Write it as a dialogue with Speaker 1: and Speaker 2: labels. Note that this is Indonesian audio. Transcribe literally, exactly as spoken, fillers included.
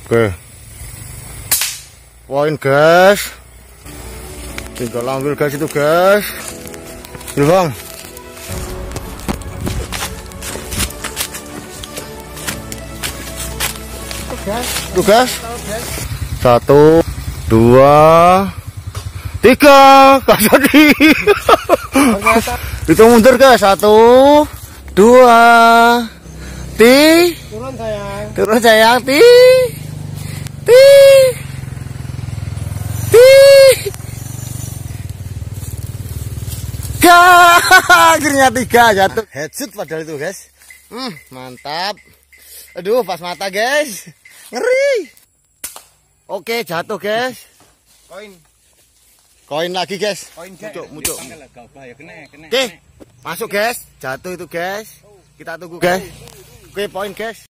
Speaker 1: Oke. Poin guys. Tinggal ambil guys itu guys. Ini bang. Tuh guys. Satu, dua, tiga. Gak jadi. Itu mundur guys. Satu, dua, ti.
Speaker 2: Turun sayang.
Speaker 1: Turun sayang. Ti. Ti. Ti. Akhirnya tiga jatuh. Headshot padahal itu guys. Hmm, mantap. Aduh, pas mata guys. Ngeri. Oke, jatuh guys.
Speaker 2: Koin.
Speaker 1: Koin lagi guys.
Speaker 2: Koin
Speaker 1: muncul, muncul.
Speaker 2: Oke,
Speaker 1: Oke, masuk guys. Jatuh itu guys. Kita tunggu guys. Oke, poin guys.